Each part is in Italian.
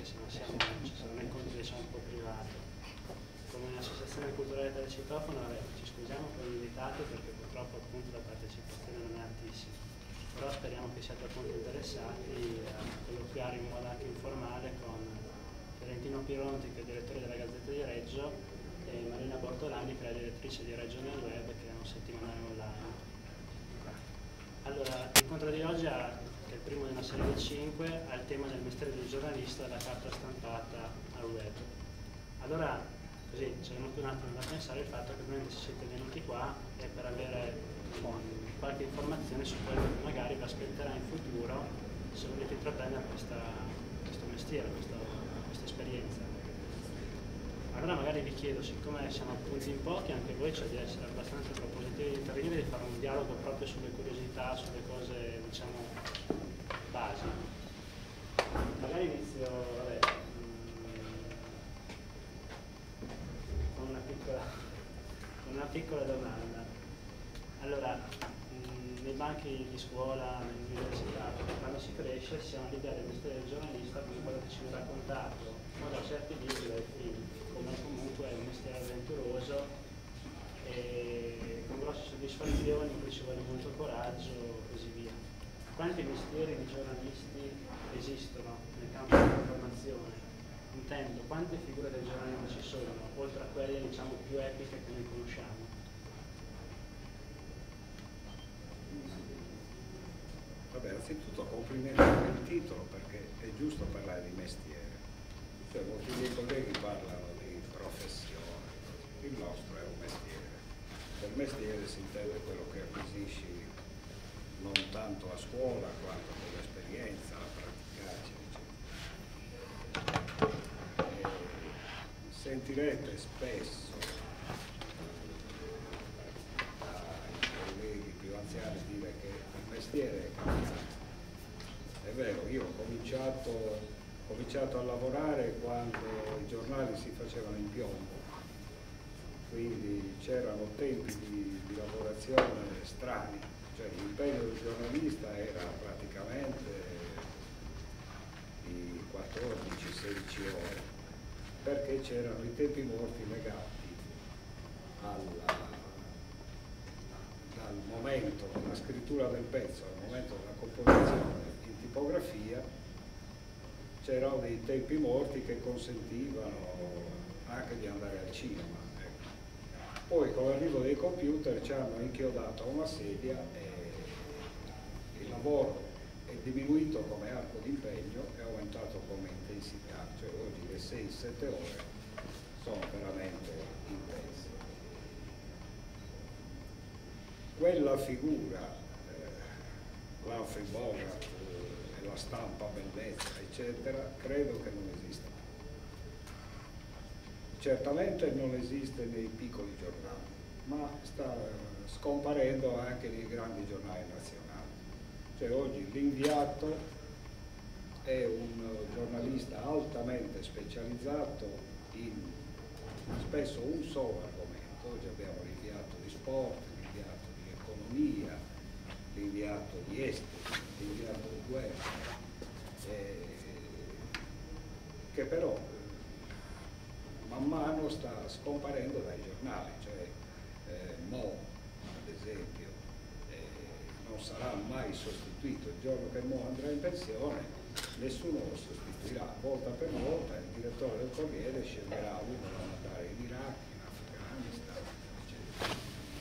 se non siamo, ci sono un incontro diciamo un po' privato. Come associazione culturale del citofono ci scusiamo per gli invitati perché purtroppo appunto la partecipazione non è altissima, però speriamo che siate appunto interessati a colloquiare in modo anche informale con Fiorentino Pironti, che è direttore della Gazzetta di Reggio, e Marina Bortolani, che è la direttrice di Reggio nel Web, che è un settimanale online. Allora, l'incontro di oggi, che è il primo di una serie di 5, ha il tema del mestiere del giornalista dalla carta stampata al web. Allora, così c'è venuto un attimo da pensare il fatto che probabilmente se siete venuti qua è per avere qualche informazione su quello che magari vi aspetterà in futuro se volete intraprendere questo mestiere, questa esperienza. Allora magari vi chiedo, siccome siamo appunto in pochi, anche voi c'è di essere abbastanza propositivi di intervenire, di fare un dialogo proprio sulle curiosità, sulle cose, diciamo, basi. Magari inizio, vabbè, con una piccola domanda. Allora, nei banchi di scuola, nell'università, quando si cresce si ha un'idea del mestiere del giornalista come quello che ci viene raccontato, o da certi libri, dai film, come comunque è un mestiere avventuroso e con grosse soddisfazioni, in cui ci vuole molto coraggio e così via. Quanti mestieri di giornalisti esistono nel campo dell'informazione? Intendo, quante figure del giornalismo ci sono, oltre a quelle diciamo più epiche che noi conosciamo? Vabbè, anzitutto complimenti per il titolo, perché è giusto parlare di mestiere. Cioè, molti miei colleghi parlano di professione, il nostro è un mestiere. Per mestiere si intende quello che acquisisci non tanto a scuola quanto con l'esperienza, la praticazione, eccetera. Sentirete spesso dai colleghi più anziani dire che il mestiere è cambiato. È vero, io ho cominciato a lavorare quando i giornali si facevano in piombo, quindi c'erano tempi di lavorazione strani, cioè l'impegno del giornalista era praticamente di 14-16 ore, perché c'erano i tempi morti legati dal momento della scrittura del pezzo al momento della composizione in tipografia. C'erano dei tempi morti che consentivano anche di andare al cinema. Ecco. Poi con l'arrivo dei computer ci hanno inchiodato a una sedia e il lavoro è diminuito come arco d'impegno e aumentato come intensità, cioè oggi le 6-7 ore sono veramente intense. Quella figura, l'Humphrey Bogart, la stampa bellezza, eccetera, credo che non esista più. Certamente non esiste nei piccoli giornali, ma sta scomparendo anche nei grandi giornali nazionali. Cioè oggi l'inviato è un giornalista altamente specializzato in spesso un solo argomento. Oggi abbiamo l'inviato di sport, l'inviato di economia, l'inviato di esteri, l'inviato di guerra, che però man mano sta scomparendo dai giornali, cioè Mo, ad esempio, non sarà mai sostituito. Il giorno che Mo andrà in pensione nessuno lo sostituirà, volta per volta il direttore del Corriere sceglierà uno da mandare in Iraq, in Afghanistan, eccetera.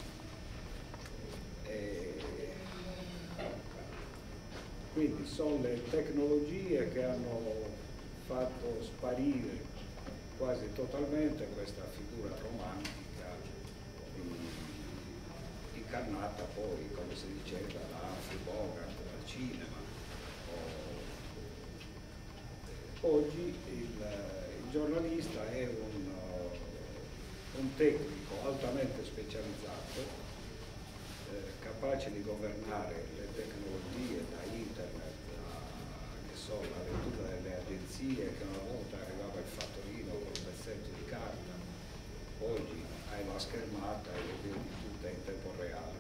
Quindi sono le tecnologie che hanno fatto sparire quasi totalmente questa figura romantica incannata poi, come si diceva, da Humphrey Bogart, dal cinema. Oggi il giornalista è un tecnico altamente specializzato, capace di governare le tecnologie da internet la lettura delle agenzie, che una volta arrivava il fattorino con un pezzetto di carta, oggi hai la schermata e le vedi tutte in tempo reale.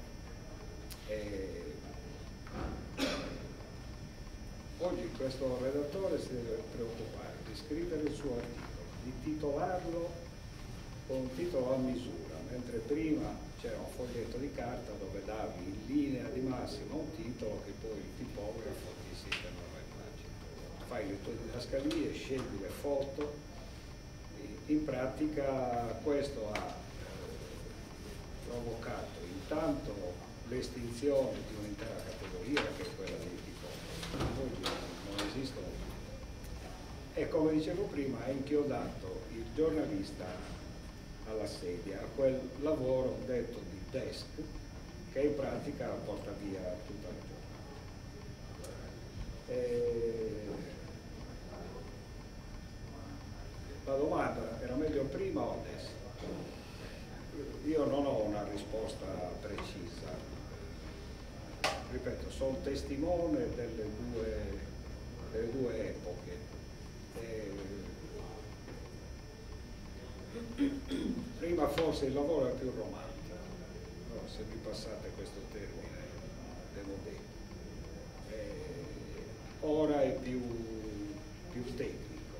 Oggi questo redattore si deve preoccupare di scrivere il suo articolo, di titolarlo con un titolo a misura, mentre prima c'era un foglietto di carta dove davi in linea di massima un titolo che poi il tipografo ti sistemava in pagina. Fai le tue didascalie, scegli le foto, in pratica questo ha provocato intanto l'estinzione di un'intera categoria che è quella dei tipografi. Oggi non esistono più. E come dicevo prima, ha inchiodato il giornalista alla sedia, a quel lavoro detto di desk, che in pratica porta via tutta la giornata. La domanda era meglio prima o adesso? Io non ho una risposta precisa. Ripeto, sono testimone delle due epoche. Prima forse il lavoro era più romantico, no? Se mi passate questo termine devo dire. Ora è più tecnico.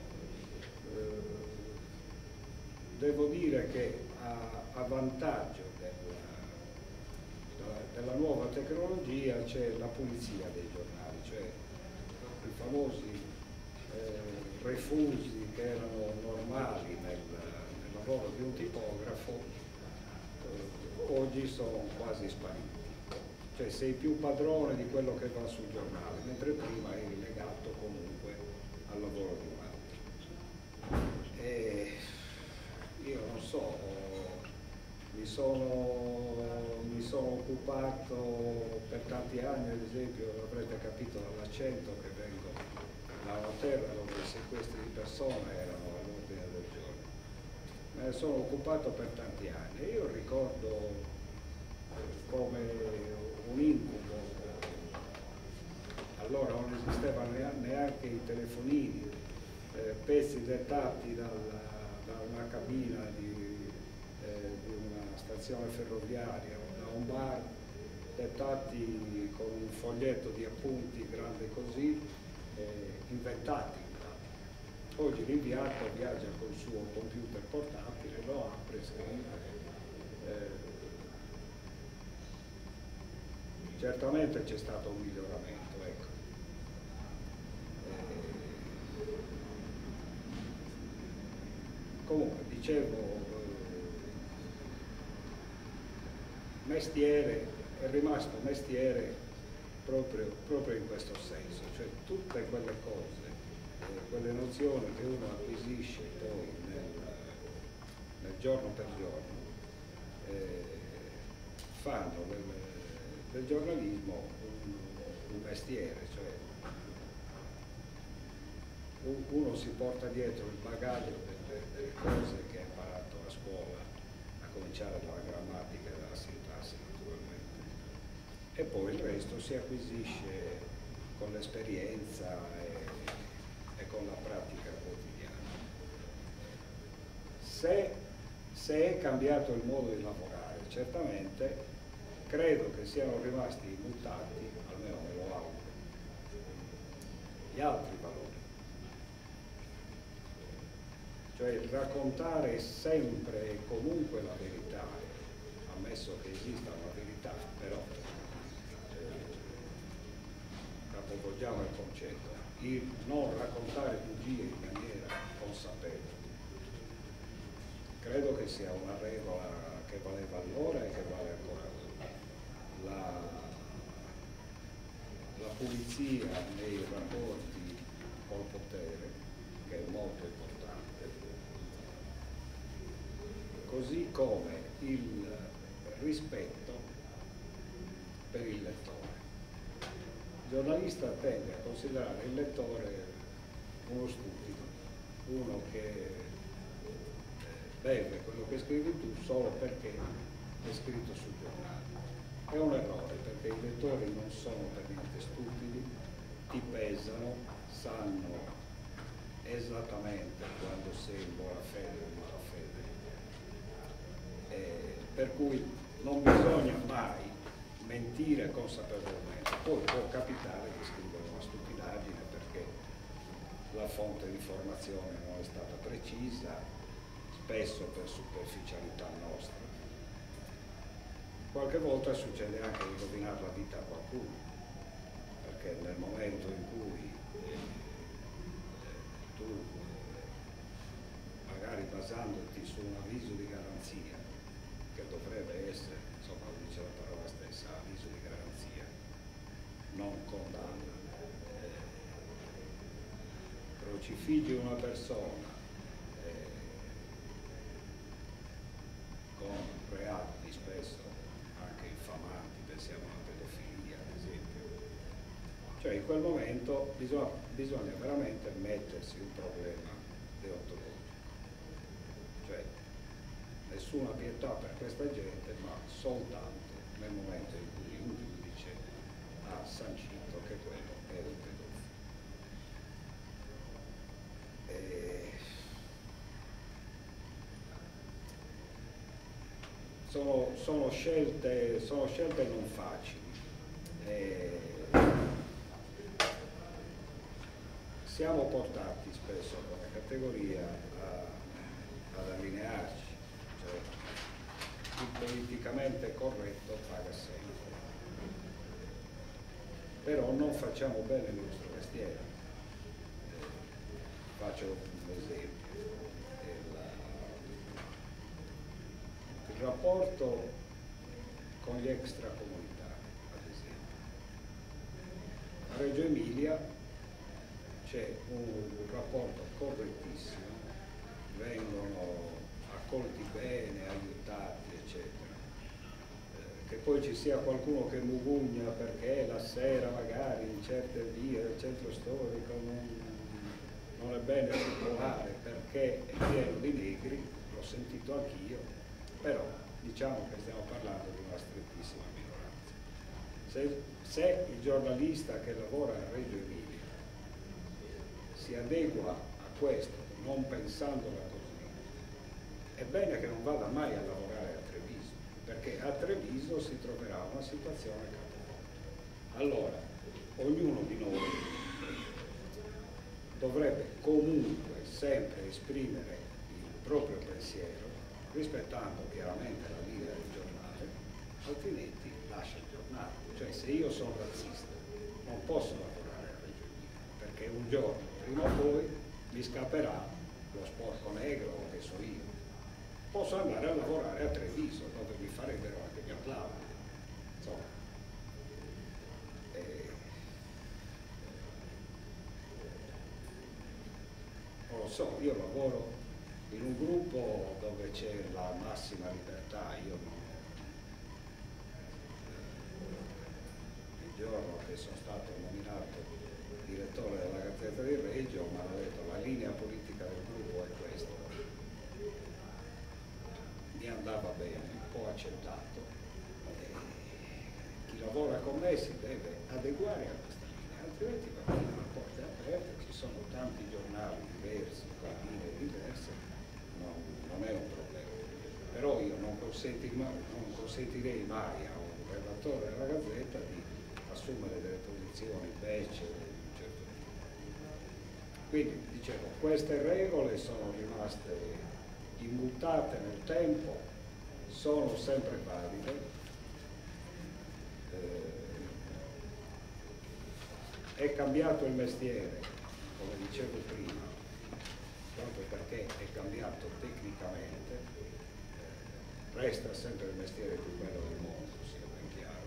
Devo dire che a vantaggio della nuova tecnologia c'è la pulizia dei giornali, cioè i famosi refusi che erano normali nel lavoro di un tipografo, oggi sono quasi spariti. Cioè sei più padrone di quello che va sul giornale, mentre prima eri legato comunque al lavoro di un altro. Io non so, mi sono occupato per tanti anni, ad esempio, avrete capito dall'accento che vengo da una terra dove i sequestri di persone erano all'ordine del giorno. Me ne sono occupato per tanti anni e io ricordo come un incubo. Allora non esistevano neanche i telefonini, pezzi dettati da una cabina di una stazione ferroviaria o da un bar, dettati con un foglietto di appunti grande così, inventati in pratica. Oggi l'inviato viaggia col suo computer portatile, lo apre, scrive. Certamente c'è stato un miglioramento, ecco. Comunque, dicevo, mestiere, è rimasto mestiere proprio in questo senso, cioè tutte quelle cose, quelle nozioni che uno acquisisce poi nel giorno per giorno, fanno del giornalismo un mestiere, cioè uno si porta dietro il bagaglio delle cose che ha imparato a scuola, a cominciare dalla grammatica e dalla sintassi naturalmente, e poi il resto si acquisisce con l'esperienza e con la pratica quotidiana. Se è cambiato il modo di lavorare, certamente credo che siano rimasti immutati, almeno me lo auguro, gli altri valori. Cioè il raccontare sempre e comunque la verità, ammesso che esista una verità, però capovolgiamo il concetto, il non raccontare bugie in maniera consapevole. Credo che sia una regola che valeva allora e che vale ancora oggi. La pulizia nei rapporti col potere, che è molto importante, così come il rispetto per il lettore. Il giornalista tende a considerare il lettore uno stupido, uno che beve quello che scrivi tu solo perché è scritto sul giornale. È un errore, perché i lettori non sono per niente stupidi, ti pesano, sanno esattamente quando sei in buona fede o in mala fede. Per cui non bisogna mai mentire consapevolmente. Poi può capitare di scrivere una stupidaggine perché la fonte di informazione non è stata precisa, spesso per superficialità nostra. Qualche volta succede anche di rovinare la vita a qualcuno, perché nel momento in cui tu, magari basandoti su un avviso di garanzia, che dovrebbe essere, insomma, lo dice la parola stessa, avviso di garanzia, non condanna, crocifiggi una persona con reati spesso anche infamanti, pensiamo alla pedofilia ad esempio, cioè in quel momento bisogna veramente mettersi un problema deontologico, cioè nessuna pietà per questa gente, ma soltanto nel momento in cui un giudice ha sancito che quello è un pedofilo. Sono scelte non facili. Siamo portati spesso come categoria ad allinearci, cioè il politicamente corretto paga sempre, però non facciamo bene il nostro mestiere. Faccio un esempio. Il rapporto con gli extracomunitari, ad esempio. A Reggio Emilia c'è un rapporto correttissimo, vengono accolti bene, aiutati, eccetera. Che poi ci sia qualcuno che mugugna perché la sera magari in certe vie del centro storico non è bene circolare perché è pieno di negri, l'ho sentito anch'io, però diciamo che stiamo parlando di una strettissima minoranza. Se il giornalista che lavora a Reggio Emilia si adegua a questo, non pensandola così, è bene che non vada mai a lavorare a Treviso, perché a Treviso si troverà una situazione capovolta. Allora, ognuno di noi dovrebbe comunque sempre esprimere il proprio pensiero, rispettando chiaramente la linea del giornale, altrimenti lascia il giornale. Cioè se io sono razzista non posso lavorare a Reggio Emilia, perché un giorno, prima o poi, mi scapperà lo sporco negro o che so io. Posso andare a lavorare a Treviso, dove mi farebbero anche gli applausi. Insomma, non lo so, io lavoro in un gruppo dove c'è la massima libertà. Io il giorno che sono stato nominato direttore della Gazzetta di Reggio mi hanno detto la linea politica del gruppo è questa, mi andava bene, ho accettato, chi lavora con me si deve adeguare a questa linea, altrimenti va bene, la porta è aperta, ci sono tanti giornali diversi con linee diverse, non è un problema, però io non consentirei mai a un redattore della Gazzetta di assumere delle posizioni becere di un certo tipo. Quindi dicevo, queste regole sono rimaste immutate nel tempo, sono sempre valide, è cambiato il mestiere, come dicevo prima, proprio perché è cambiato tecnicamente, resta sempre il mestiere più bello del mondo, sia ben chiaro.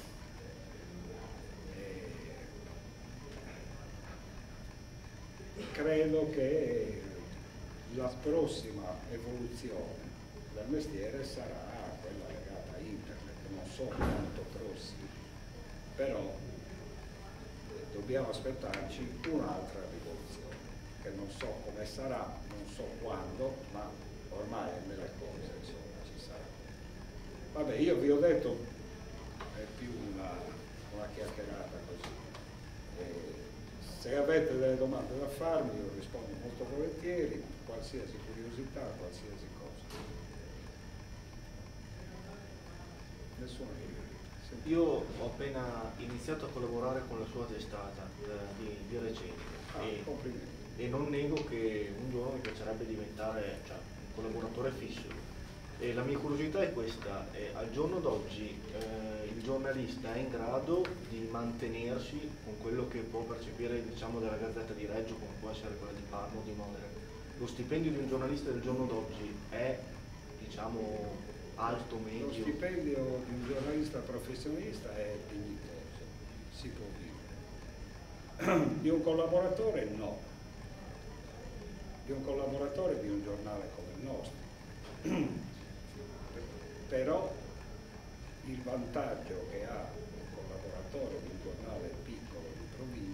Credo che la prossima evoluzione del mestiere sarà quella legata a internet, non so quanto prossima, però dobbiamo aspettarci un'altra rivoluzione, che non so come sarà, non so quando, ma ormai nelle cose insomma ci sarà. Vabbè, io vi ho detto, è più una chiacchierata così. Se avete delle domande da farmi io rispondo molto volentieri, qualsiasi curiosità, qualsiasi cosa. Nessuna curiosità. Io ho appena iniziato a collaborare con la sua testata di recente. Complimenti. e non nego che un giorno mi piacerebbe diventare, cioè, un collaboratore fisso. E la mia curiosità è questa: al giorno d'oggi il giornalista è in grado di mantenersi con quello che può percepire, diciamo, della Gazzetta di Reggio, come può essere quella di Parma o di Modena? Lo stipendio di un giornalista del giorno d'oggi è, diciamo, alto, medio? Lo stipendio di un giornalista professionista è dignitoso, si può vivere. Di un collaboratore no. Di un collaboratore di un giornale come il nostro. Però il vantaggio che ha un collaboratore di un giornale piccolo di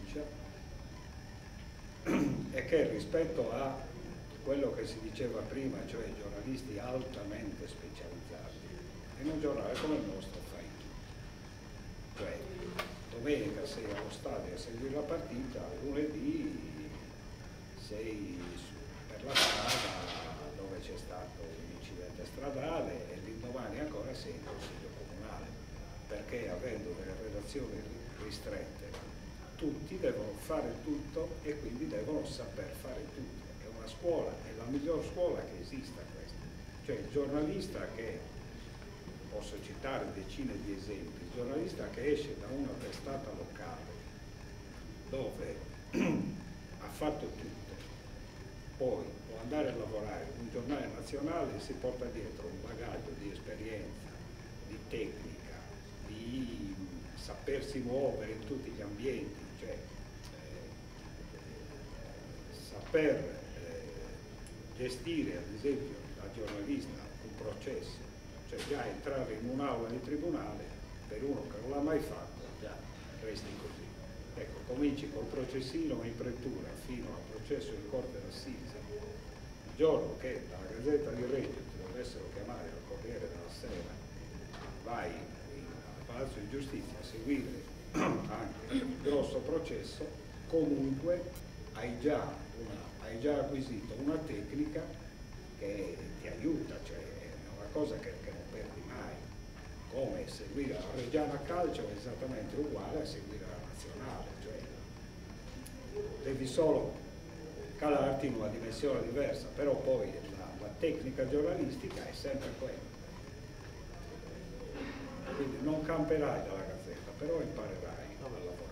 provincia è che rispetto a quello che si diceva prima, cioè giornalisti altamente specializzati, in un giornale come il nostro fai tutto. Cioè, domenica sei allo stadio a seguire la partita, lunedì sei per la strada dove c'è stato un incidente stradale e l'indomani ancora sei in consiglio comunale, perché avendo delle redazioni ristrette tutti devono fare tutto e quindi devono saper fare tutto. È una scuola, è la miglior scuola che esista questa. Cioè il giornalista che, posso citare decine di esempi, il giornalista che esce da una testata locale dove ha fatto tutto, poi può andare a lavorare in un giornale nazionale e si porta dietro un bagaglio di esperienza, di tecnica, di sapersi muovere in tutti gli ambienti, cioè saper gestire ad esempio da giornalista un processo, cioè già entrare in un'aula di tribunale per uno che non l'ha mai fatto, già resti così. Ecco, cominci col processino in pretura fino al processo in corte d'assise. Il giorno che dalla Gazzetta di Reggio ti dovessero chiamare al Corriere della Sera, vai al Palazzo di Giustizia a seguire anche il grosso processo, comunque hai già acquisito una tecnica che ti aiuta, cioè è una cosa che non perdi mai. Come seguire la Reggiana Calcio è esattamente uguale a seguire la Nazionale, cioè devi solo calarti in una dimensione diversa, però poi la tecnica giornalistica è sempre quella. Quindi non camperai dalla Gazzetta, però imparerai a lavorare.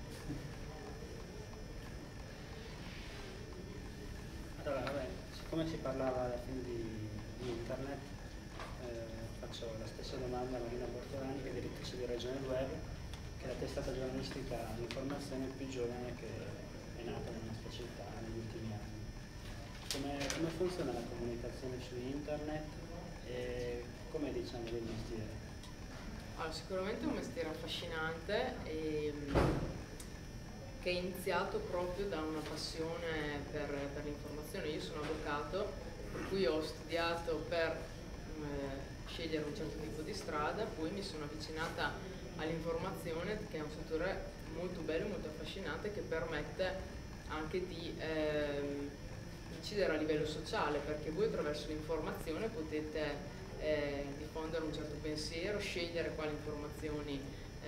Allora, vabbè, siccome si parlava alla fine di internet, faccio la stessa domanda a Marina Bortolani, che è direttrice di Regione Web, che è la testata giornalistica di informazione più giovane che è nata nella nostra città negli ultimi anni. Come funziona la comunicazione su internet e come diciamo del mestiere? Allora, sicuramente è un mestiere affascinante e che è iniziato proprio da una passione per l'informazione. Io sono avvocato, per cui ho studiato per scegliere un certo tipo di strada, poi mi sono avvicinata all'informazione, che è un settore molto bello, molto affascinante, che permette anche di incidere a livello sociale, perché voi attraverso l'informazione potete diffondere un certo pensiero, scegliere quali informazioni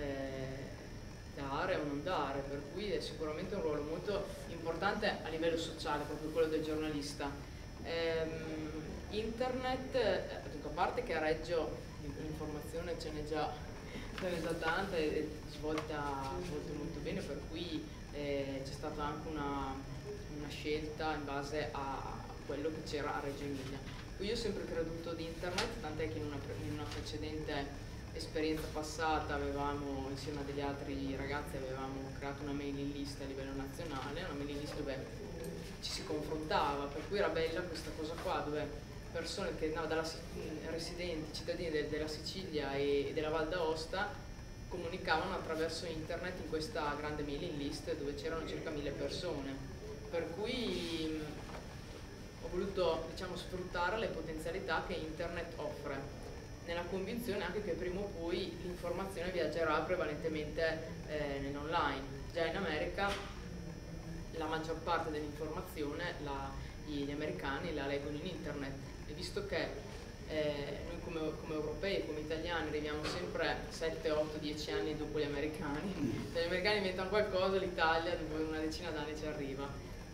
dare o non dare, per cui è sicuramente un ruolo molto importante a livello sociale, proprio quello del giornalista. Internet, a parte che a Reggio l'informazione ce n'è già tanta e svolta molto bene, per cui c'è stata anche una scelta in base a quello che c'era a Reggio Emilia. Io ho sempre creduto di internet, tant'è che in una precedente esperienza passata avevamo, insieme a degli altri ragazzi, avevamo creato una mailing list a livello nazionale, una mailing list dove ci si confrontava, per cui era bella questa cosa qua, dove persone che residenti, cittadini della Sicilia e della Val d'Aosta comunicavano attraverso internet in questa grande mailing list dove c'erano circa 1000 persone, per cui ho voluto, diciamo, sfruttare le potenzialità che internet offre, nella convinzione anche che prima o poi l'informazione viaggerà prevalentemente nell'online. Già in America la maggior parte dell'informazione gli americani la leggono in internet, e visto che noi come europei, come italiani, arriviamo sempre 7, 8, 10 anni dopo gli americani, se gli americani inventano qualcosa l'Italia dopo una decina d'anni ci arriva.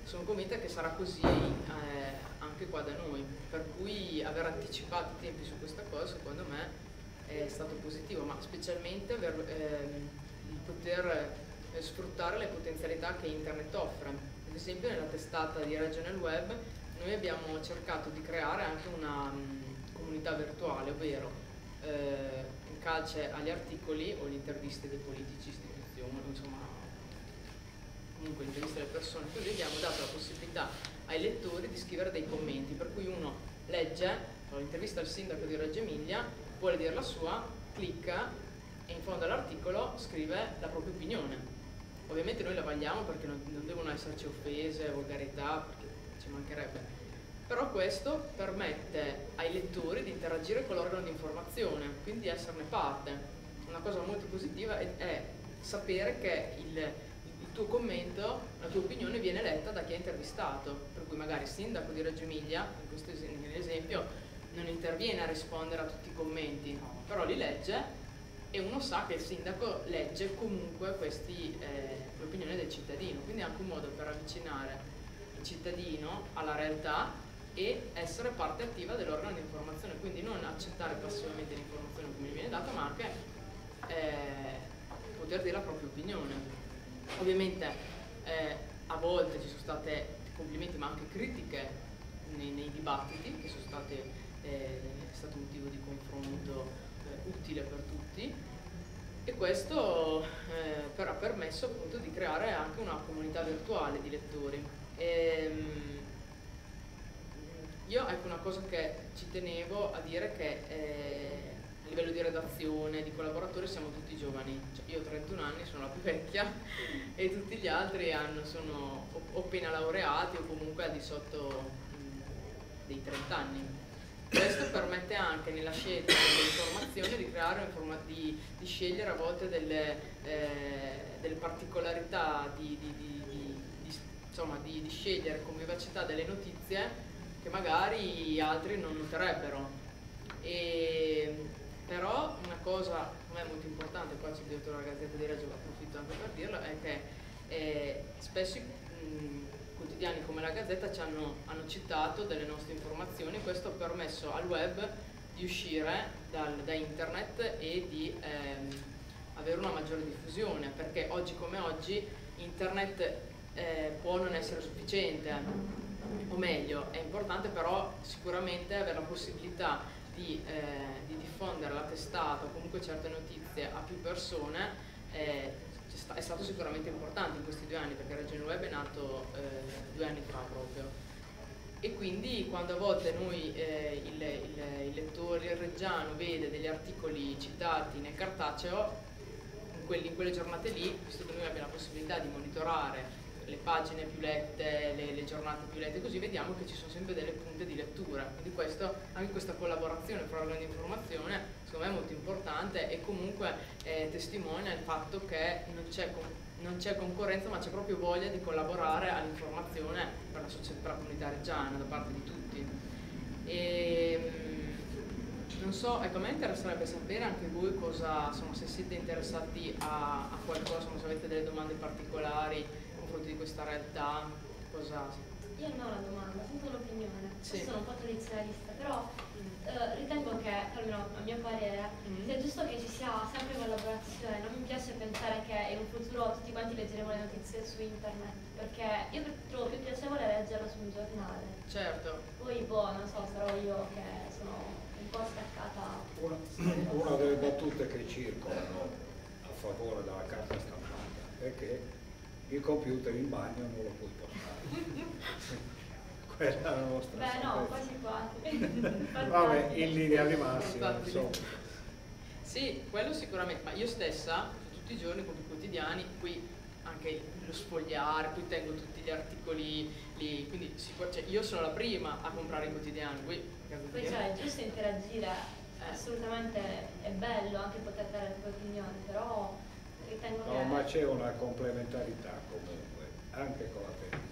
sono convinta che sarà così anche qua da noi, per cui aver anticipato i tempi su questa cosa secondo me è stato positivo, ma specialmente il poter sfruttare le potenzialità che internet offre. Ad esempio nella testata di Regional Web noi abbiamo cercato di creare anche una comunità virtuale, ovvero in calce agli articoli o le interviste dei politici, istituzioni, insomma comunque interviste alle persone, così abbiamo dato la possibilità ai lettori di scrivere dei commenti, per cui uno legge l'intervista al sindaco di Reggio Emilia, vuole dire la sua, clicca e in fondo all'articolo scrive la propria opinione. Ovviamente noi la vagliamo perché non devono esserci offese, volgarità, perché ci mancherebbe, però questo permette ai lettori di interagire con l'organo di informazione, quindi esserne parte. Una cosa molto positiva è sapere che il tuo commento, la tua opinione viene letta da chi ha intervistato, per cui magari il sindaco di Reggio Emilia, in questo esempio, non interviene a rispondere a tutti i commenti, però li legge e uno sa che il sindaco legge comunque l'opinione del cittadino, quindi è anche un modo per avvicinare il cittadino alla realtà e essere parte attiva dell'organo di informazione, quindi non accettare passivamente l'informazione come gli viene data, ma anche poter dire la propria opinione. Ovviamente a volte ci sono state complimenti ma anche critiche nei dibattiti che sono state è stato motivo di confronto utile per tutti, e questo però ha permesso appunto di creare anche una comunità virtuale di lettori. Io ecco una cosa che ci tenevo a dire che a livello di redazione, di collaboratori siamo tutti giovani, cioè, io ho 31 anni, sono la più vecchia e tutti gli altri sono o appena laureati o comunque al di sotto dei 30 anni. Questo permette anche nella scelta delle informazioni di creare di scegliere a volte delle particolarità, insomma, di scegliere con vivacità delle notizie che magari altri non noterebbero. Però una cosa a me molto importante, qua c'è il direttore della Gazzetta di Reggio, approfitto anche per dirlo, è che spesso quotidiani come la Gazzetta hanno citato delle nostre informazioni. Questo ha permesso al web di uscire da internet e di avere una maggiore diffusione, perché oggi come oggi internet può non essere sufficiente, o meglio, è importante però sicuramente avere la possibilità di diffondere la testata o comunque certe notizie a più persone. È stato sicuramente importante in questi 2 anni, perché Regional Web è nato 2 anni fa proprio, e quindi quando a volte noi il lettore, il reggiano vede degli articoli citati nel cartaceo, in quelle giornate lì, visto che noi abbiamo la possibilità di monitorare le pagine più lette, le giornate più lette, così vediamo che ci sono sempre delle punte di lettura, quindi anche questa collaborazione fra organi di informazione secondo me è molto importante e comunque testimonia il fatto che non c'è concorrenza, ma c'è proprio voglia di collaborare all'informazione per la comunità reggiana da parte di tutti. Non so, ecco, a me interesserebbe sapere anche voi cosa, insomma, se siete interessati a qualcosa, se avete delle domande particolari nei confronti di questa realtà, cosa... Io non ho una domanda, sento un'opinione. Sì. Io sono un po' tradizionalista, però ritengo che, almeno a mio parere, sia giusto che ci sia sempre collaborazione. Non mi piace pensare che in un futuro tutti quanti leggeremo le notizie su internet, perché io trovo più piacevole leggerlo su un giornale. Certo. Poi, non so, sarò io che sono un po' staccata. Una delle battute che circolano a favore della carta stampata è che il computer in bagno non lo puoi portare. Quella è la nostra Beh no, quasi. Vabbè, in linea di massima, insomma. Sì, quello sicuramente, ma io stessa tutti i giorni con i quotidiani, qui anche lo sfogliare, qui tengo tutti gli articoli lì, quindi cioè, io sono la prima a comprare i quotidiani. Poi cioè, è giusto interagire, assolutamente è bello anche poter dare le proprie opinioni, però ritengo che... No, ma c'è una complementarità comunque, anche con la televisione.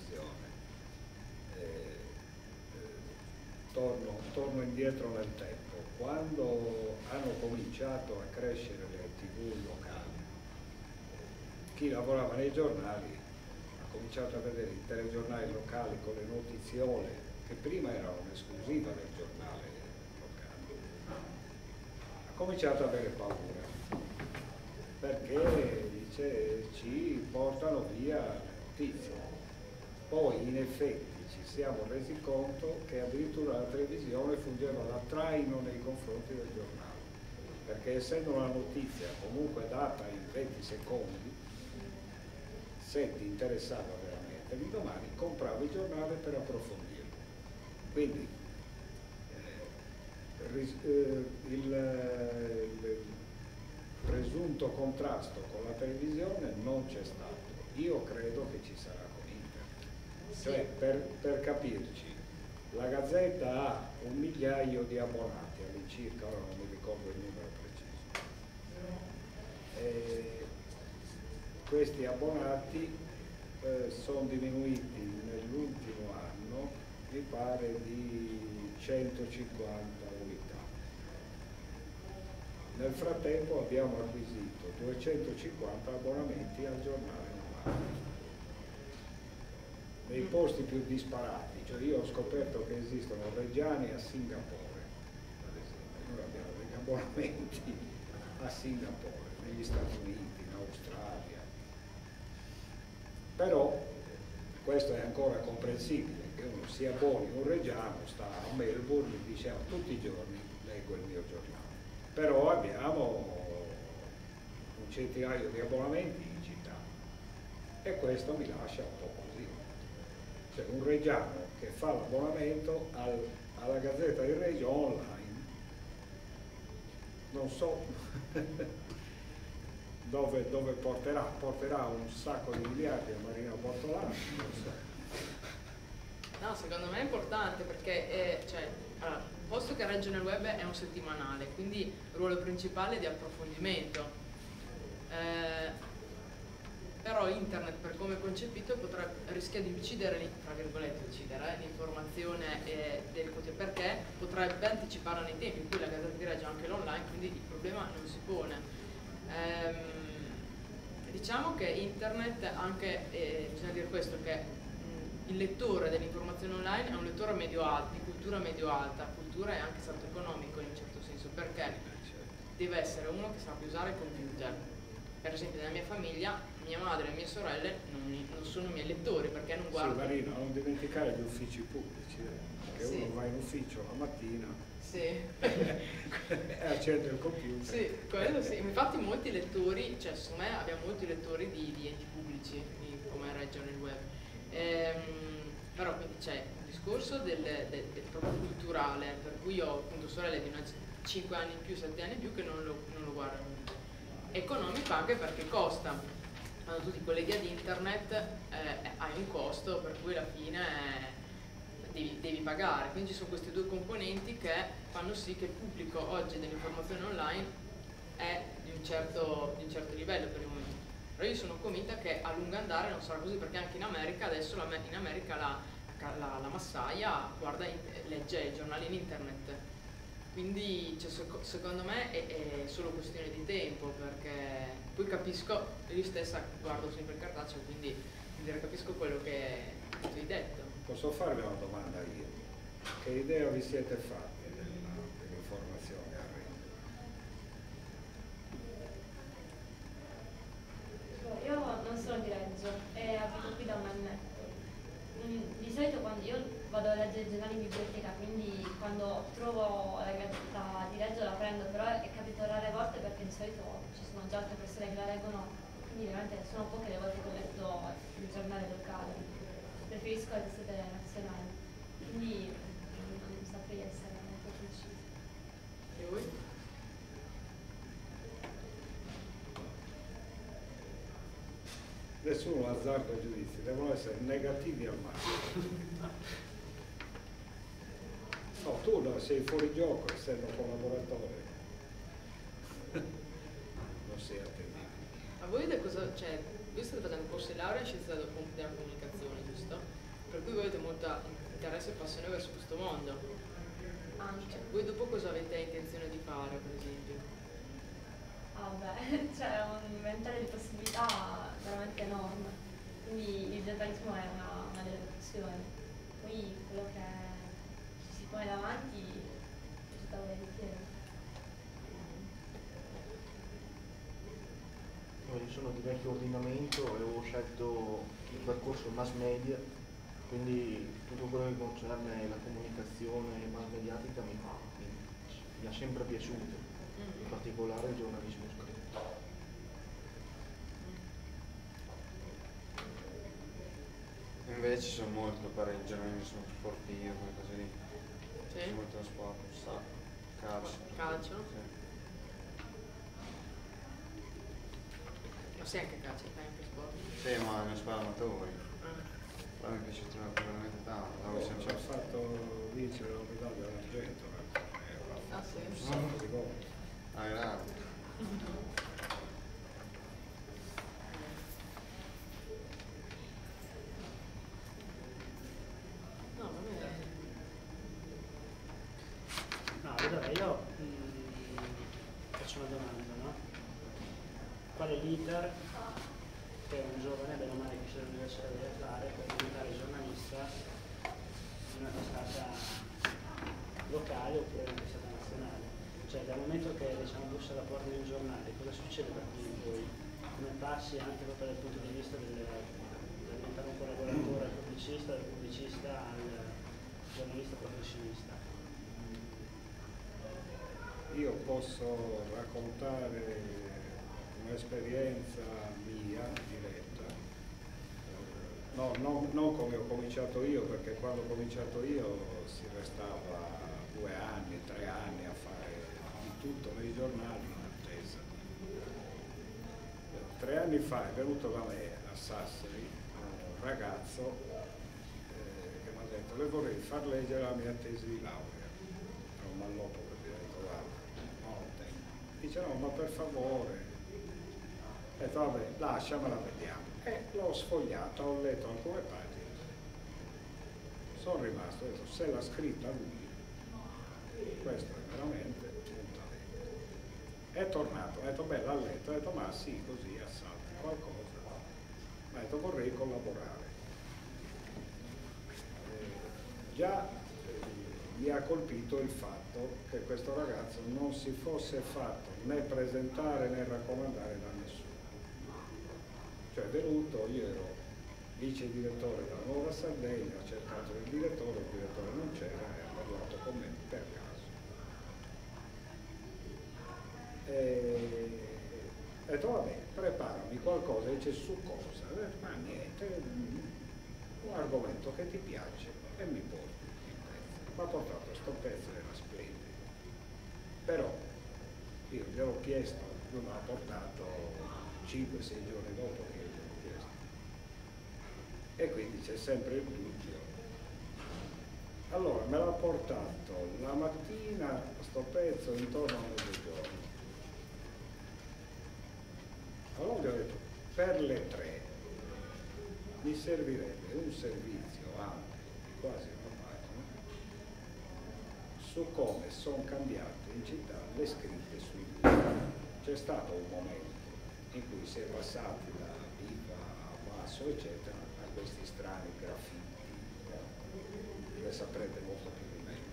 Torno indietro nel tempo. Quando hanno cominciato a crescere le TV locali, chi lavorava nei giornali ha cominciato a vedere i telegiornali locali con le notiziole, che prima erano un'esclusiva del giornale locale, ha cominciato ad avere paura, perché dice ci portano via le notizie. Poi in effetti ci siamo resi conto che addirittura la televisione fungeva da traino nei confronti del giornale, perché essendo una notizia comunque data in 20 secondi, se ti interessava veramente, l'indomani compravi il giornale per approfondirlo. Quindi il presunto contrasto con la televisione non c'è stato. Io credo che ci sarà con internet. Cioè, per capirci, la Gazzetta ha 1 migliaio di abbonati all'incirca, ora non mi ricordo il numero preciso. Questi abbonati sono diminuiti nell'ultimo anno, mi pare, di 150 unità. Nel frattempo abbiamo acquisito 250 abbonamenti al giornale normale, nei posti più disparati. Cioè io ho scoperto che esistono reggiani a Singapore, ad esempio. Noi abbiamo degli abbonamenti a Singapore, negli Stati Uniti, in Australia. Però questo è ancora comprensibile, che uno si abboni un reggiano, sta a Melbourne e dice tutti i giorni leggo il mio giornale. Però abbiamo un centinaio di abbonamenti in città e questo mi lascia un po' così. Cioè un reggiano che fa l'abbonamento alla Gazzetta di Reggio online, non so dove porterà un sacco di miliardi a Marina Bortolano, non so. No, secondo me è importante perché allora, posto che Reggio nel web è un settimanale, quindi il ruolo principale è di approfondimento, però internet per come è concepito rischia di uccidere, tra virgolette, l'informazione del quotidiano, perché potrebbe anticiparla nei tempi, poi la Gazzetta di Reggio anche l'online, quindi il problema non si pone. Diciamo che internet anche, bisogna dire questo, che il lettore dell'informazione online è un lettore medio-alto, di cultura medio-alta, cultura e anche stato economico in un certo senso, perché deve essere uno che sappia usare il computer. Per esempio nella mia famiglia, mia madre e mie sorelle non sono miei lettori perché non guardano. Sì, Marina, non dimenticare gli uffici pubblici, che sì. Uno va in ufficio la mattina sì. e accende il computer. Sì, quello sì. Infatti molti lettori, cioè secondo me abbiamo molti lettori di enti pubblici, come Reggio nel web. Però quindi c'è il discorso del proprio culturale, per cui ho appunto sorelle di 5 anni in più, 7 anni in più che non lo guardano. Economico anche perché costa. Quando tu ti colleghi ad internet hai un costo per cui alla fine devi pagare. Quindi ci sono queste due componenti che fanno sì che il pubblico oggi dell'informazione online è di un certo livello per il momento. Però io sono convinta che a lungo andare non sarà così, perché anche in America adesso in America la massaia legge i giornali in internet. Quindi secondo me è solo questione di tempo, perché poi capisco, io stessa guardo sempre il cartaceo, quindi capisco quello che tu hai detto. Posso farvi una domanda io? Che idea vi siete fatti dell'informazione a Reggio? Io non sono di Reggio e abito qui da un annetto. Di solito quando io vado a leggere i giornali in biblioteca, quindi quando trovo la Gazzetta di Reggio la prendo, però è capitato rare volte perché di solito ci sono già altre persone che la leggono, quindi veramente sono poche le volte che ho letto il giornale locale. Preferisco le testate nazionali, quindi non saprei essere molto precisa. E voi? Nessuno azzarda giudizi, devono essere negativi al massimo. No, tu sei fuori gioco essendo collaboratore. Non sei attendibile. Ma voi voi state facendo un corso di laurea in scienze della comunicazione, giusto? Per cui voi avete molto interesse e passione verso questo mondo. Anche. Voi dopo cosa avete intenzione di fare, per esempio? Ah beh, c'è un ventaglio di possibilità veramente enorme. quindi il giornalismo è una delle vocazioni. Poi quello che ci si pone davanti è tutta volentieri. Io sono di vecchio ordinamento e avevo scelto il percorso mass media, quindi tutto quello che concerne la comunicazione mass mediatica mi ha sempre piaciuto, in particolare il giornalismo scritto. Invece sono molto per il giornalismo sportivo, quelle cose lì. Sì? Sono molto lo sport, calcio. Calcio? Sì. Ma sei anche calcio, fai anche sport? Sì, ma non sparo amatori. Ah. Poi mi è piaciuto veramente tanto. Ci ha fatto vincere la medaglia d'argento. Ah, sì? Un sacco di gol. Ah, grande. No, va bene. No, allora io faccio una domanda, no? Qual è l'iter che un giovane, bene o male, che c'è all'università deve fare per diventare giornalista in una testata locale oppure in una testata nazionale? Cioè, dal momento che diciamo bussa alla porta di un giornale, cosa succede da qui in poi? Come passi anche proprio dal punto di vista da diventare un collaboratore al pubblicista, dal pubblicista al giornalista professionista? Io posso raccontare un'esperienza mia diretta, non come ho cominciato io, perché quando ho cominciato io si restava 2 anni, 3 anni a fare di tutto nei giornali in attesa. 3 anni fa è venuto da me a Sassari un ragazzo che mi ha detto: le vorrei far leggere la mia tesi di laurea. Era un malloppo che mi ha detto: guarda, non ho tempo. Dice: no, ma per favore. Ho detto: vabbè, lasciamela, vediamo. E l'ho sfogliata, ho letto alcune pagine. Sono rimasto, ho detto: se l'ha scritta lui, questo è veramente un talento. È tornato, ho detto: beh, l'ha letto, ho detto: ma sì, così assalti qualcosa. Ma ho detto: vorrei collaborare. Già mi ha colpito il fatto che questo ragazzo non si fosse fatto né presentare né raccomandare da nessuno. Cioè è venuto, io ero vice direttore della Nuova Sardegna, ho cercato il direttore non c'era e ha parlato con me per caso. Ho detto: vabbè, preparami qualcosa. Dice: su cosa? Ho detto: ma niente, un argomento che ti piace e mi porti il pezzo. Mi ha portato questo pezzo, era splendido. Però io gliel'ho chiesto, lui me l'ha portato 5-6 giorni dopo che gliel'ho chiesto. E quindi c'è sempre il dubbio. Allora me l'ha portato la mattina sto pezzo intorno a mezzogiorno. Allora gli ho detto: per le 3 mi servirebbe un servizio ampio di quasi una pagina su come sono cambiate in città le scritte sui muri. C'è stato un momento in cui si è passati da viva a basso eccetera a questi strani graffiti, le saprete molto più di me.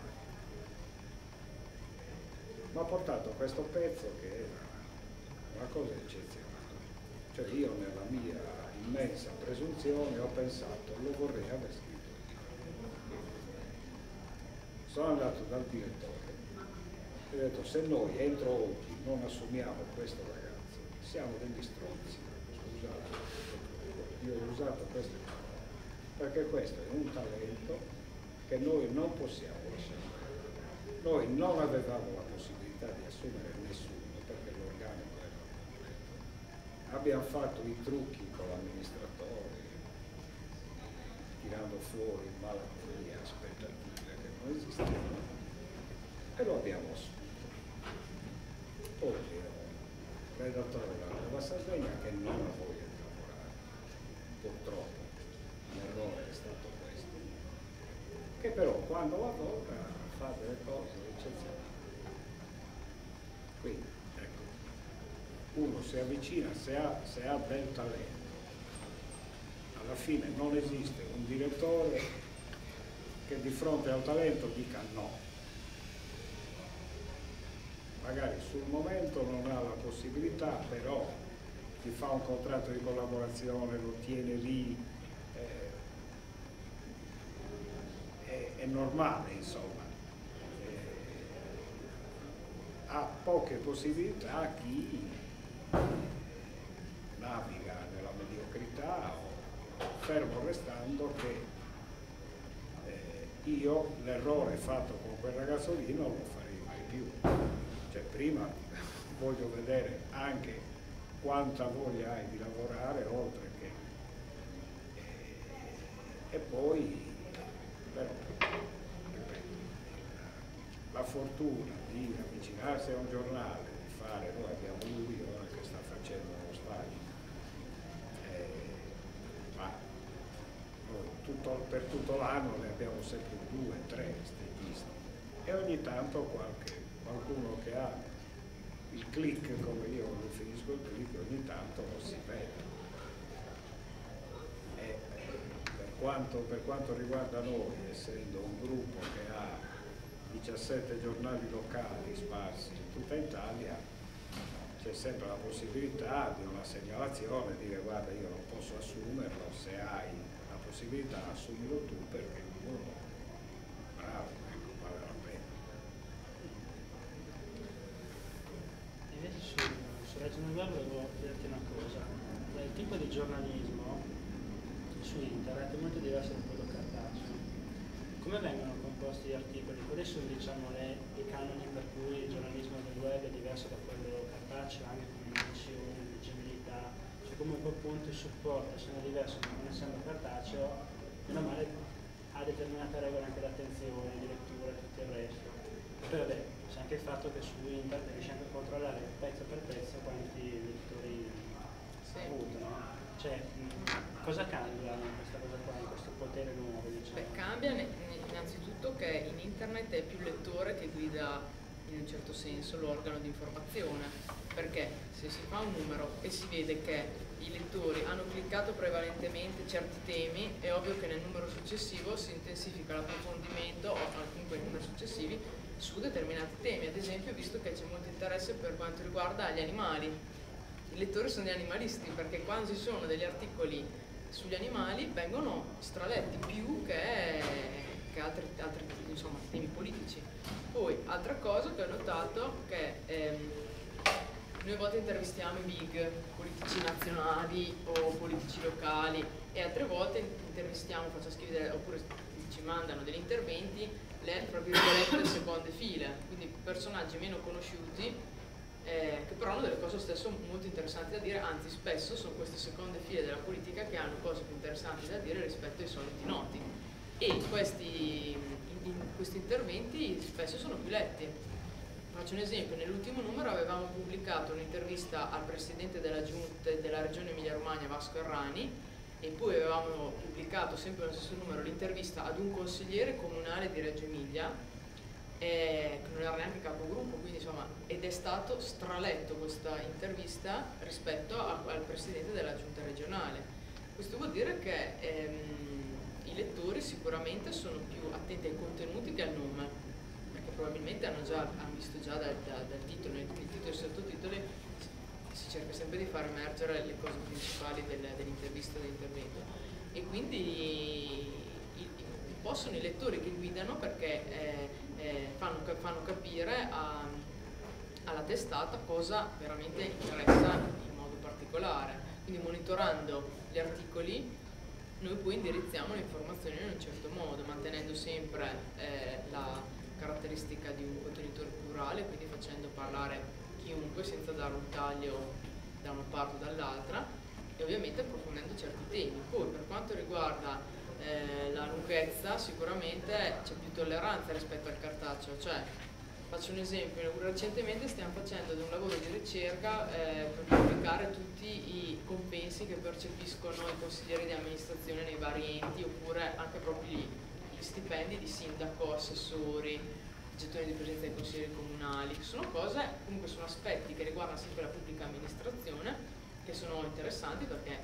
Mi ha portato questo pezzo che era una cosa eccezionale. Cioè io nella mia immensa presunzione ho pensato: lo vorrei aver scritto io. Sono andato dal direttore e ho detto: se noi entro oggi non assumiamo questo ragazzo siamo degli stronzi. Scusate, io ho usato queste parole perché questo è un talento che noi non possiamo lasciare. Noi non avevamo la possibilità di assumere nessuno perché l'organico era completo. Abbiamo fatto i trucchi con l'amministratore, tirando fuori malattie, aspettative che non esistevano, e lo abbiamo assunto. Oggi è un redattore della Nuova Sardegna che non ha voglia di lavorare, purtroppo l'errore è stato questo, che però quando lavora fa delle cose eccezionali. Quindi ecco, uno si avvicina se ha del talento alla fine non esiste un direttore che di fronte al talento dica no. Magari sul momento non ha la possibilità, però ti fa un contratto di collaborazione, lo tiene lì, è normale, insomma. Ha poche possibilità chi naviga nella mediocrità, fermo restando che io l'errore fatto con quel ragazzo lì non lo farei mai più. Cioè, prima voglio vedere anche quanta voglia hai di lavorare, oltre che e poi però ripeto, la fortuna di avvicinarsi a un giornale, di fare, noi abbiamo lui ora che sta facendo uno sbaglio, ma noi per tutto l'anno ne abbiamo sempre 2, 3 statisti e ogni tanto qualcuno che ha il click, come io lo definisco il click, ogni tanto lo si vede. Per quanto riguarda noi, essendo un gruppo che ha 17 giornali locali sparsi in tutta Italia, c'è sempre la possibilità di una segnalazione, dire guarda io non posso assumerlo, se hai la possibilità assumilo tu perché uno bravo, ecco, vale la pena. Invece su Reggio Nemiero volevo dirti una cosa, il tipo di giornalismo su internet è molto diverso da quello cartaceo. Come vengono composti gli articoli? Quali sono i canoni per cui il giornalismo del web è diverso da quello cartaceo, anche come dimensione, leggibilità, cioè comunque appunto il supporto sono diversi, non essendo cartaceo, meno male ha determinate regole anche d'attenzione, di lettura e tutto il resto. Poi vabbè, c'è anche il fatto che su internet riesci anche a controllare pezzo per pezzo quanti lettori ha avuto, no? Cioè, cosa cambia in questa cosa qua, in questo potere nuovo? Diciamo? Beh, cambia innanzitutto che in internet è più il lettore che guida in un certo senso l'organo di informazione, perché se si fa un numero e si vede che i lettori hanno cliccato prevalentemente certi temi, è ovvio che nel numero successivo si intensifica l'approfondimento, o comunque nei numeri successivi, su determinati temi. Ad esempio, visto che c'è molto interesse per quanto riguarda gli animali, i lettori sono degli animalisti, perché quando ci sono degli articoli sugli animali vengono straletti più che altri insomma, temi politici. Poi, altra cosa che ho notato che noi a volte intervistiamo i big politici nazionali o politici locali e altre volte intervistiamo, facciamo scrivere, oppure ci mandano degli interventi le, tra virgolette, seconde file, quindi personaggi meno conosciuti che però hanno delle cose stesso molto interessanti da dire, anzi spesso sono queste seconde file della politica che hanno cose più interessanti da dire rispetto ai soliti noti, e questi interventi spesso sono più letti. Faccio un esempio: nell'ultimo numero avevamo pubblicato un'intervista al presidente della Giunta della regione Emilia Romagna, Vasco Errani, e poi avevamo pubblicato sempre nello stesso numero l'intervista ad un consigliere comunale di Reggio Emilia, che non era neanche capogruppo, quindi insomma, ed è stato straletto questa intervista rispetto al presidente della giunta regionale. Questo vuol dire che i lettori sicuramente sono più attenti ai contenuti che al nome, perché probabilmente hanno visto già dal titolo, nel titolo e sottotitoli si cerca sempre di far emergere le cose principali dell'intervista, dell'intervento, e quindi un po' sono i lettori che guidano, perché fanno capire alla testata cosa veramente interessa in modo particolare. Quindi monitorando gli articoli noi poi indirizziamo le informazioni in un certo modo, mantenendo sempre la caratteristica di un contenitore plurale, quindi facendo parlare chiunque senza dare un taglio da una parte o dall'altra, e ovviamente approfondendo certi temi. Poi per quanto riguarda la lunghezza, sicuramente c'è più tolleranza rispetto al cartaceo. Cioè, faccio un esempio: recentemente stiamo facendo un lavoro di ricerca per pubblicare tutti i compensi che percepiscono i consiglieri di amministrazione nei vari enti, oppure anche proprio gli stipendi di sindaco, assessori, gettoni di presenza dei consiglieri comunali, che sono cose, comunque sono aspetti che riguardano sempre la pubblica amministrazione, che sono interessanti perché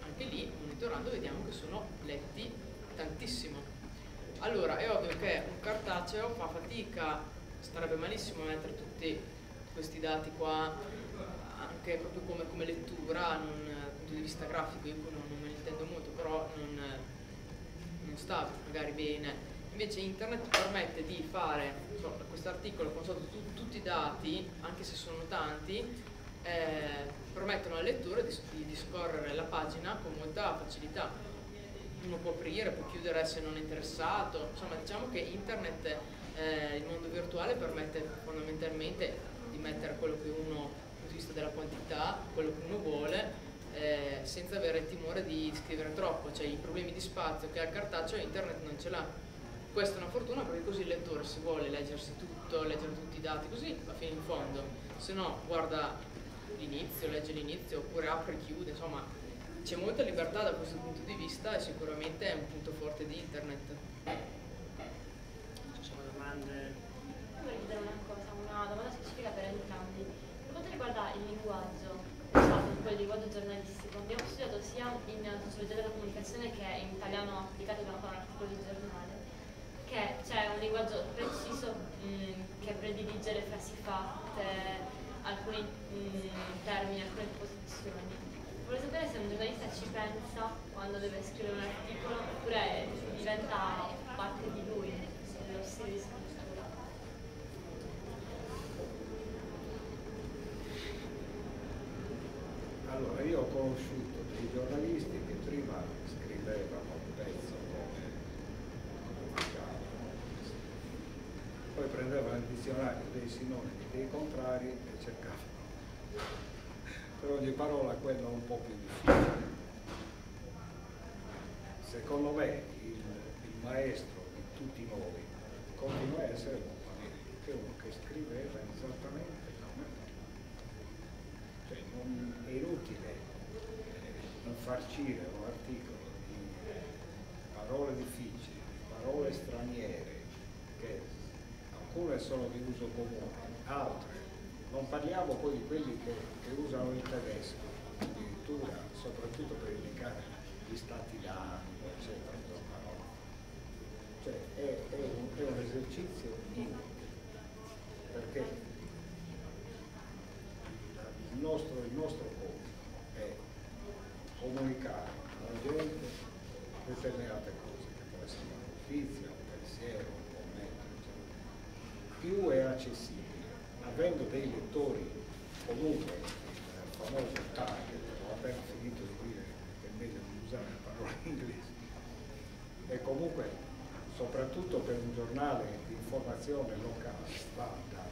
anche lì monitorando vediamo che sono letti tantissimo. Allora è ovvio che un cartaceo fa fatica, starebbe malissimo mettere tutti questi dati qua anche proprio come lettura, dal punto di vista grafico io non me ne intendo molto, però non sta magari bene. Invece internet permette di fare, questo articolo con sotto tutti i dati, anche se sono tanti, permettono al lettore di scorrere la pagina con molta facilità. Uno può aprire, può chiudere se non è interessato, insomma diciamo che internet, il mondo virtuale permette fondamentalmente di mettere quello che uno, dal punto di vista della quantità, quello che uno vuole, senza avere il timore di scrivere troppo, cioè i problemi di spazio che ha il cartaceo internet non ce l'ha. Questa è una fortuna perché così il lettore, se vuole leggersi tutto, leggere tutti i dati, così va fino in fondo, se no guarda l'inizio, legge l'inizio oppure apre e chiude, insomma c'è molta libertà da questo punto di vista e sicuramente è un punto forte di internet. Ci sono domande? Vorrei chiedere una domanda specifica per entrambi. Per quanto riguarda il linguaggio, diciamo, quel linguaggio giornalistico, abbiamo studiato sia in sociologia della comunicazione che in italiano applicato da un articolo di giornale, che c'è un linguaggio preciso che predilige le frasi fatte, alcuni termini, alcune posizioni. Vorrei sapere se un giornalista ci pensa quando deve scrivere un articolo oppure diventa parte di lui, dello stile di scrittura. Allora, io ho conosciuto dei giornalisti che prima scrivevano un pezzo come poi prendevano il dizionario dei sinonimi e dei contrari e cercavano per ogni parola quella un po' più difficile. Secondo me il maestro di tutti noi continua a essere Bombanieri, che è uno che scriveva esattamente come me. Cioè è inutile infarcire un articolo di parole difficili, di parole straniere, che alcune sono di uso comune, altre. Non parliamo poi di quelli che usano il tedesco, addirittura, soprattutto per indicare gli stati d'animo, eccetera. No. Cioè è un esercizio inutile, perché il nostro compito è comunicare alla gente determinate cose, che può essere una notizia, un pensiero, un commento, eccetera. Più è accessibile, avendo dei lettori, comunque il famoso target, ho appena finito di dire che è meglio non usare le parole inglesi, e comunque soprattutto per un giornale di informazione locale va dal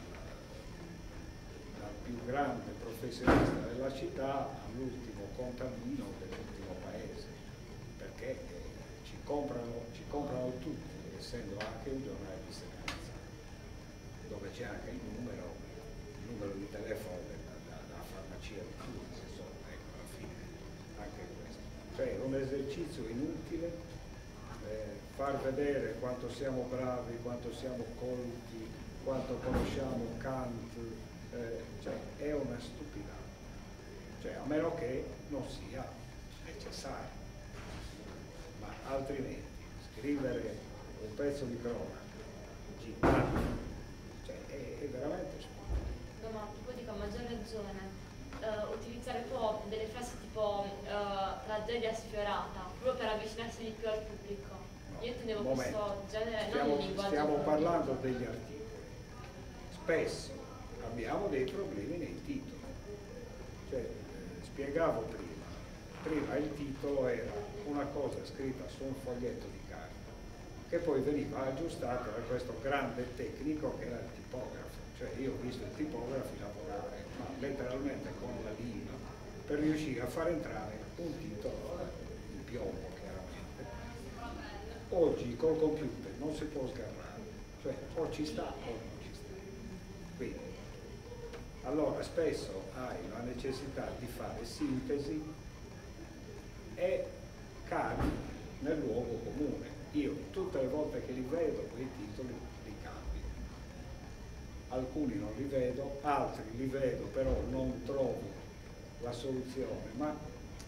più grande professionista della città all'ultimo contadino dell'ultimo paese, perché ci comprano tutti, essendo anche un giornale di servizio, dove c'è anche il numero di telefono della farmacia di turno, insomma, ecco, alla fine anche questo. Cioè è un esercizio inutile, far vedere quanto siamo bravi, quanto siamo colti, quanto conosciamo Kant, cioè è una stupidata, cioè, a meno che non sia necessario, ma altrimenti scrivere un pezzo di cronaca gigante, cioè è veramente stupido. No, ma poi dico a maggior ragione utilizzare poi delle frasi tipo tragedia sfiorata, proprio per avvicinarsi di più al pubblico. No, Io intendevo questo genere, non il linguaggio. Stiamo parlando degli articoli. Spesso abbiamo dei problemi nei titoli. Cioè, spiegavo prima il titolo era una cosa scritta su un foglietto di carta, che poi veniva aggiustato da questo grande tecnico che era il tipografo. Cioè io ho visto i tipografi lavorare, ma letteralmente con la linea, per riuscire a far entrare un titolo in piombo, chiaramente. Oggi col computer non si può sgarrare, cioè o ci sta o non ci sta. Quindi, allora spesso hai la necessità di fare sintesi e cadi nel luogo comune. Io tutte le volte che li vedo quei titoli li cambio. Alcuni non li vedo, altri li vedo però non trovo la soluzione, ma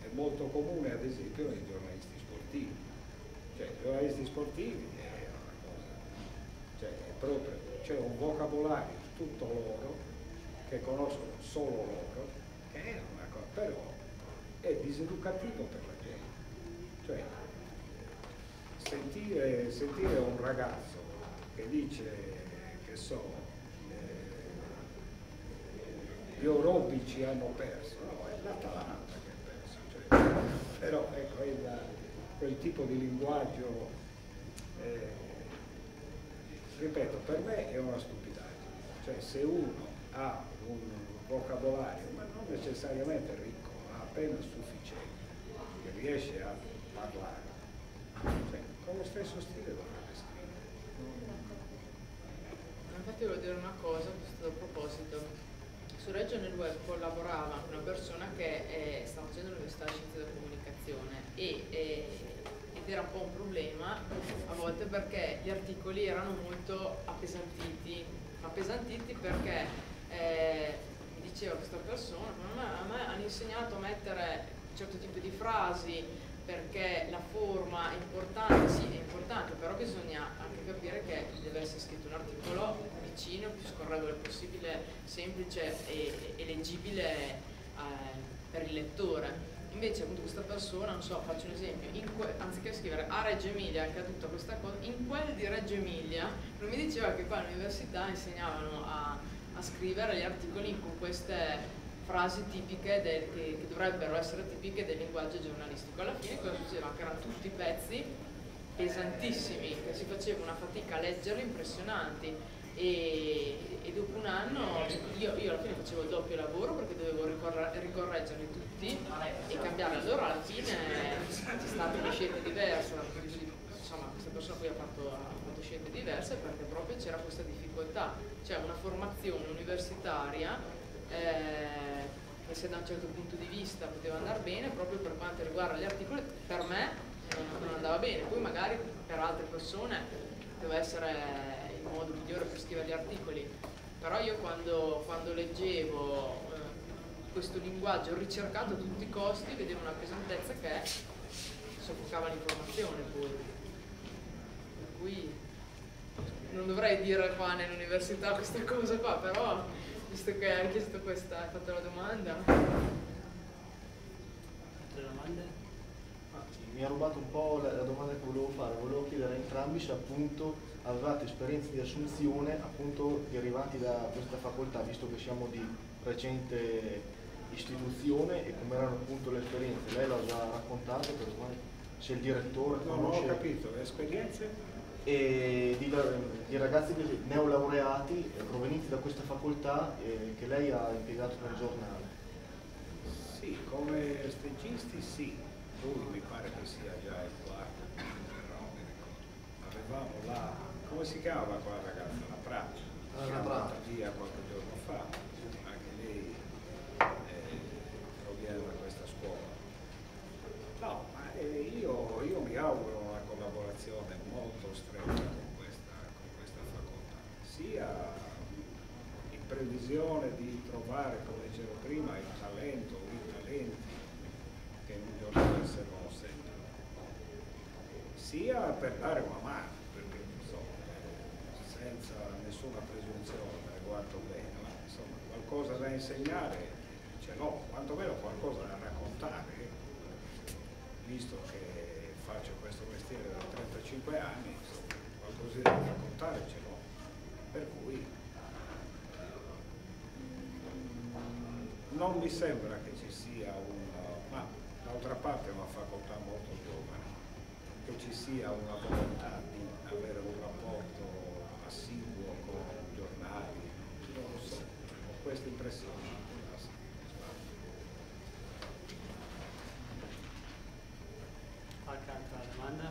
è molto comune ad esempio nei giornalisti sportivi. Cioè, i giornalisti sportivi è una cosa, cioè è proprio, c'è un vocabolario tutto loro, che conoscono solo loro, che è una cosa, però è diseducativo per la gente. Cioè, sentire un ragazzo che dice, che so, gli orobici hanno perso, no, è l'Atalanta che ha perso, cioè, però ecco, quel tipo di linguaggio, ripeto, per me è una stupidaggine. Cioè, se uno ha un vocabolario, ma non necessariamente ricco, ma appena sufficiente, che riesce a parlare, cioè, con lo stesso stile dovrebbe scrivere. Infatti volevo dire una cosa a questo proposito. Su Reggio nel web collaborava una persona che stava facendo l'università di scienze della comunicazione ed era un po' un problema a volte perché gli articoli erano molto appesantiti perché mi diceva questa persona, a me hanno insegnato a mettere un certo tipo di frasi perché la forma è importante, sì è importante, però bisogna anche capire che deve essere scritto un articolo vicino, più scorrevole possibile, semplice e leggibile per il lettore. Invece appunto questa persona, non so, faccio un esempio, anziché scrivere a Reggio Emilia è accaduta questa cosa, in quel di Reggio Emilia non mi diceva che qua all'università insegnavano a scrivere gli articoli con queste frasi tipiche che dovrebbero essere tipiche del linguaggio giornalistico. Alla fine cosa succedeva? Che erano tutti pezzi pesantissimi, che si faceva una fatica a leggerli impressionanti e dopo un anno io alla fine facevo il doppio lavoro perché dovevo ricorreggerli tutti e cambiare. Allora alla fine c'è stata una scelta diversa, insomma questa persona poi ha fatto scelte diverse perché proprio c'era questa difficoltà, cioè una formazione universitaria che se da un certo punto di vista poteva andare bene, proprio per quanto riguarda gli articoli, per me non andava bene, poi magari per altre persone deve essere il modo migliore per scrivere gli articoli, però io quando leggevo questo linguaggio ricercato a tutti i costi vedevo una pesantezza che soffocava l'informazione poi, per cui non dovrei dire qua nell'università questa cosa qua, però visto che hai chiesto questa, hai fatto la domanda. Altre domande? Mi ha rubato un po' la domanda che volevo fare, volevo chiedere a entrambi se appunto avevate esperienze di assunzione appunto derivanti da questa facoltà, visto che siamo di recente istituzione, e come erano appunto le esperienze. Lei l'ha già raccontato, per ormai se il direttore non conosce... ho capito, le esperienze? E di ragazzi neolaureati provenienti da questa facoltà che lei ha impiegato nel giornale. Sì, come stagisti sì, lui mi pare che sia già il quarto, però non mi ricordo. Avevamo la, come si chiama quella ragazza? La Prati, che è andata via qualche giorno fa, anche lei proviene da questa scuola. No, ma io mi auguro una collaborazione molto stretta con questa facoltà, sia in previsione di trovare, come dicevo prima, il talento o i talenti che in un giornale se non sentono, sia per dare una mano, perché insomma, senza nessuna presunzione, me ne guardo bene, ma insomma qualcosa da insegnare ce l'ho, quantomeno qualcosa da raccontare, visto che faccio questo mestiere da 35 anni, insomma, qualcosa da raccontare ce l'ho, per cui non mi sembra che ci sia ma d'altra parte è una facoltà molto giovane, che ci sia una volontà di avere un rapporto assiduo con giornali, non lo so, ho questa impressione. Qualche altra domanda?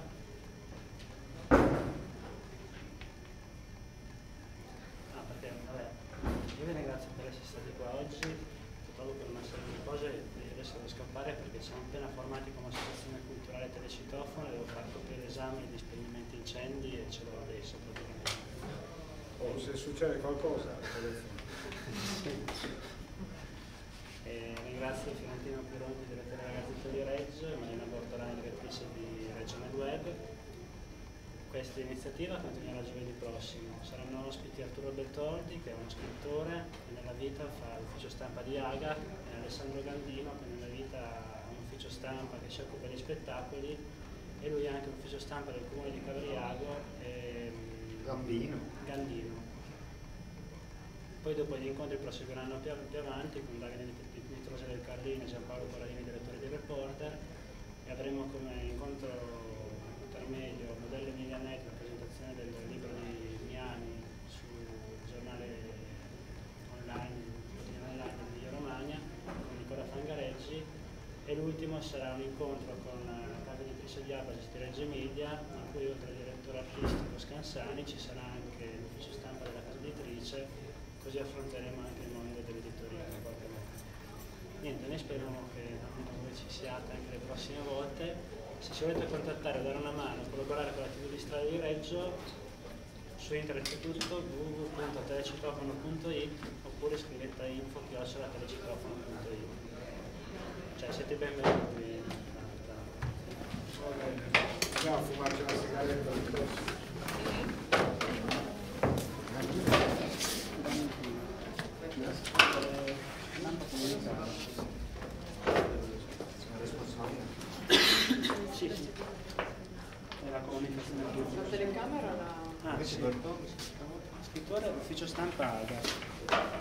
No, perché vabbè, io vi ringrazio per essere stati qua oggi, purtroppo per una serie di cose adesso devo scappare perché siamo appena formati come associazione culturale Telecitofono e devo far coprire l'esame di spegnimento incendi e ce l'ho adesso praticamente. Oh, se succede qualcosa, telefono. Sì. ringrazio Fiorentino Pironi, direttore della Gazzetta di Reggio, e Marina Bortolani, direttrice di Regione Web. Questa iniziativa continuerà giovedì prossimo. Saranno ospiti Arturo Bertoldi, che è uno scrittore e nella vita fa l'ufficio stampa di AGA, e Alessandro Gandino, che nella vita ha un ufficio stampa che si occupa di spettacoli, e lui ha anche un ufficio stampa del comune di Cavriago e Gandino. Poi dopo gli incontri proseguiranno più avanti con Dagane Nitrosa del Carlino e Giampaolo Corradini, direttore di Reporter, e avremo come incontro intermedio Modello Emilia-Net, la presentazione del libro di Miani sul giornale online di Romagna con Nicola Fangareggi, e l'ultimo sarà un incontro con la casa editrice di Abasis di Reggio Emilia, in cui oltre al direttore artistico Scansani ci sarà anche l'ufficio stampa della casa editrice, così affronteremo anche il mondo dell'editoria in qualche modo. Niente, noi speriamo che appunto voi ci siate anche le prossime volte. Se ci volete contattare, dare una mano, collaborare con la TV di Strada di Reggio, su internet è tutto, www.telecitofono.it, oppure scrivete a info@telecitofono.it. Cioè siete benvenuti. Andiamo a fumarci una sigaretta al prossimo. Sì, sì. È la comunicazione più. La telecamera la... Ah, sì. Scrittore, ufficio stampa AGA.